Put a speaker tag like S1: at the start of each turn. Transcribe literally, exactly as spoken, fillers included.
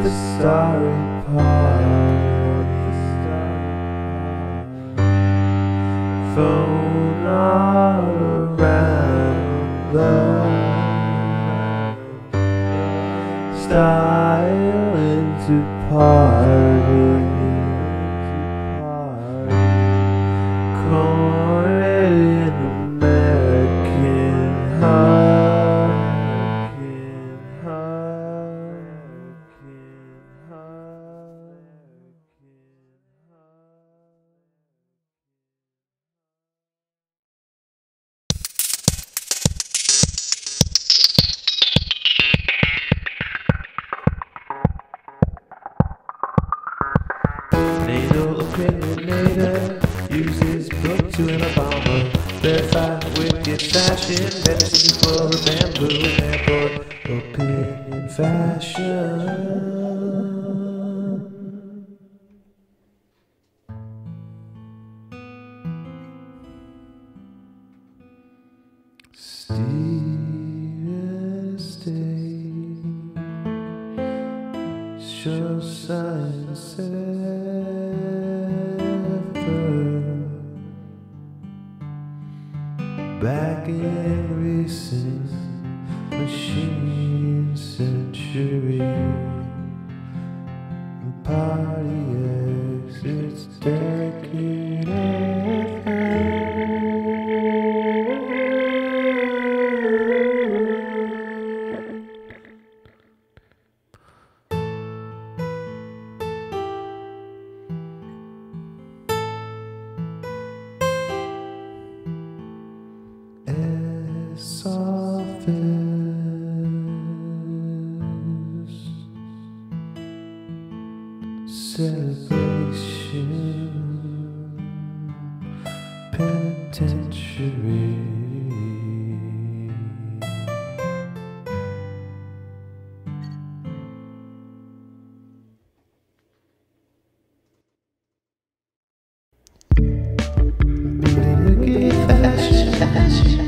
S1: the starry part. Phone all around the style into party. Corn in American heart. Nasal opinionator uses book to an Obama. Verified wicked fashion, medicine for a bamboo and airport. Opinion fashion. Steven State show science effort back in recent machine century. The party exits decade softest celebration, penitentiary. Fashion, fashion.